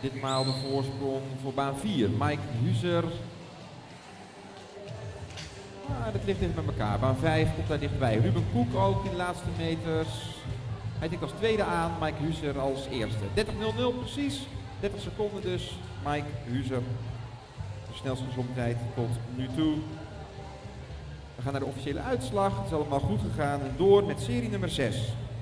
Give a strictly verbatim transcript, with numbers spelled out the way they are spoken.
Ditmaal de voorsprong voor baan vier. Mike Huzer. Ah, dat ligt dicht bij elkaar. Baan vijf komt daar dichtbij. Ruben Koek ook in de laatste meters. Hij denkt als tweede aan. Mike Huzer als eerste. dertig nul nul precies. dertig seconden dus. Mike Huzer. De snelste gezondheid tot nu toe. We gaan naar de officiële uitslag. Het is allemaal goed gegaan. En door met serie nummer zes.